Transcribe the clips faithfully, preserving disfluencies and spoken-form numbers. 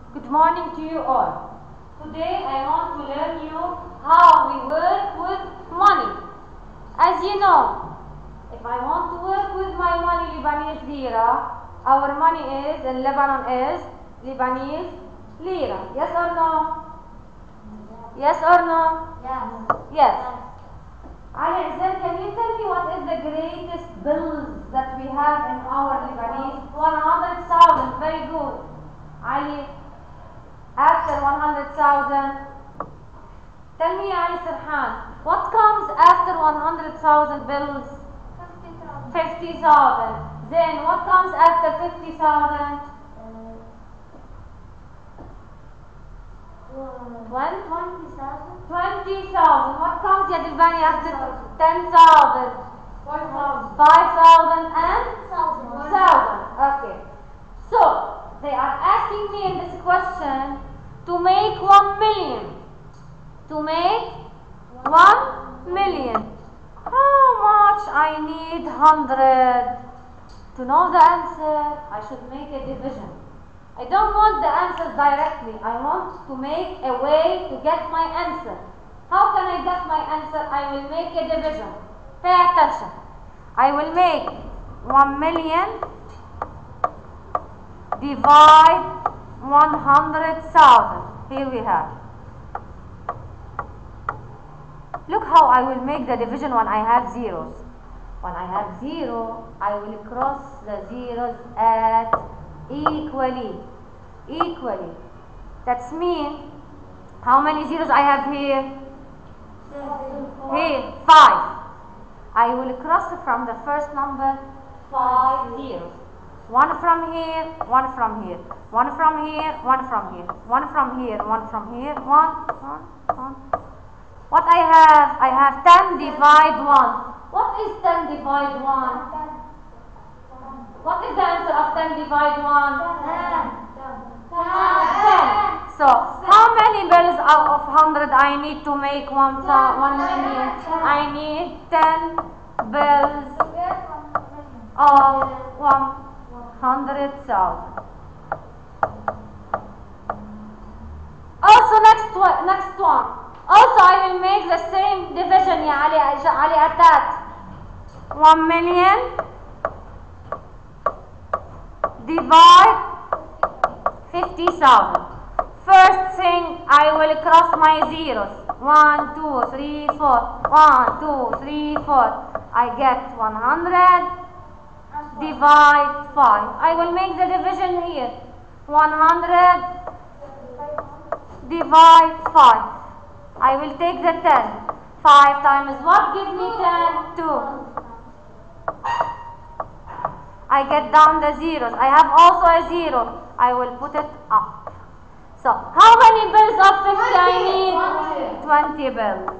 Good morning to you all. Today I want to learn you how we work with money. As you know, if I want to work with my money Lebanese lira, our money is in Lebanon is Lebanese lira. Yes or no? Yes or no? Yes. Yes. Ali Azam, can you tell me what is the greatest bills that we have in our Lebanese? one hundred thousand. Very good. Ali, after one hundred thousand, tell me, Ali Sarhan, what comes after one hundred thousand bills? fifty thousand. Then what comes after fifty thousand? One twenty thousand. twenty thousand. What comes, Yadilbani, after ten thousand? Five thousand. five thousand and? Thousand. one thousand. Okay. So, they are asking me in this question to make one million. To make one million. How much I need one hundred? To know the answer, I should make a division. I don't want the answers directly. I want to make a way to get my answer. How can I get my answer? I will make a division. Pay attention. I will make one million divide one hundred thousand. Here we have. Look how I will make the division when I have zeros. When I have zero, I will cross the zeros at equally. Equally. That's mean, how many zeros I have here? Here, five. I will cross from the first number five zeros. One from here, one from here, one from here, one from here, one from here, one from here, one, one, one. What I have? I have ten divide one. What is ten divide one? What is the answer of ten divide one? ten. So, how many bills out of one hundred I need to make one, one million? I need ten bills of one hundred thousand. Also, next one, next one. Also, I will make the same division, ya Ali, Ali Atat. one million divide fifty thousand. First thing, I will cross my zeros. one, two, three, four. one, two, three, four. I get one hundred divide five. I will make the division here. one hundred divide five. I will take the ten. five times what gives me ten? two. I get down the zeros. I have also a zero. I will put it up. So, how many bills of fifty I need? twenty bills.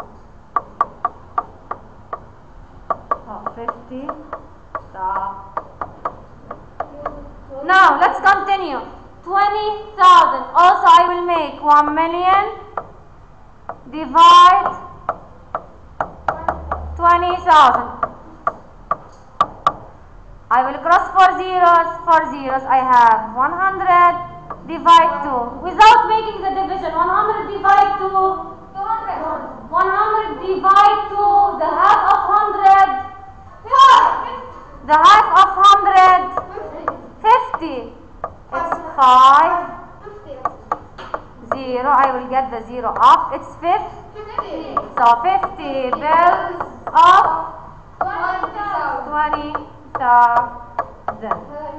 Oh, fifty. Stop. Now, let's continue. twenty thousand. Also, I will make one million divide twenty thousand. I will cross four zeros, four zeros. I have one hundred divide two. Without making the division, one hundred divide two. two hundred. one hundred divide two. The half of one hundred. The half of one hundred. fifty. It's five. zero. I will get the zero up. It's fifty. So fifty bills of twenty thousand.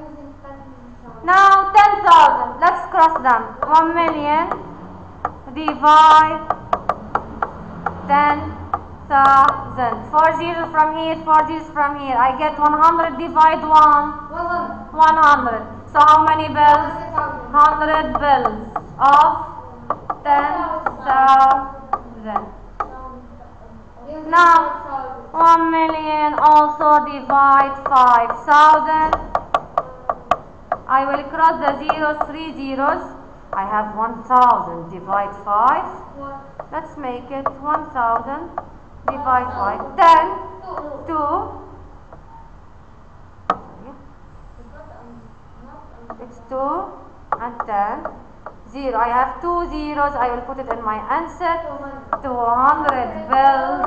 Now ten thousand. Let's cross them. one million divide ten thousand. four zeros from here, four zeros from here. I get one hundred divide one. one hundred. So how many bills? one hundred bills of ten thousand. Now, one million also divide five thousand. I will cross the zeros, three zeros. I have one thousand divide five. Let's make it one thousand divide five. ten, two. It's two and ten. zero. I have two zeros. I will put it in my answer. two hundred bills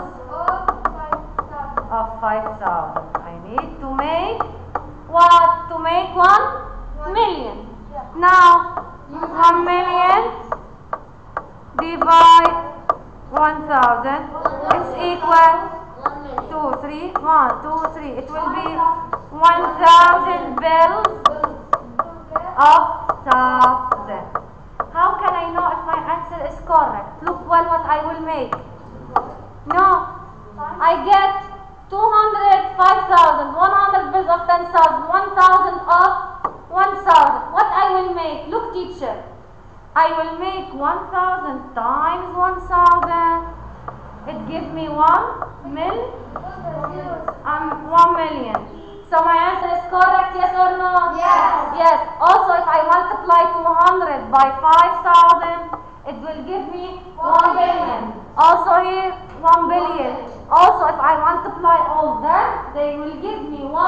of five thousand. I need to make what? To make one million. Now, one million divide one thousand. It's equal two, three, one, two, three. It will be one thousand bills of thousand. How can I know if my answer is correct? Look well what I will make. No, I get two hundred five thousand, one hundred bills of ten thousand, one thousand of one thousand. What I will make? Look, teacher. I will make one thousand times one thousand. It gives me one mil, um, one million. So my answer is correct, yes or no? Yes. Yes. Also, if I multiply two hundred by five thousand, it will give me one billion. Also here, one billion. Also, if I multiply all that, they will give me one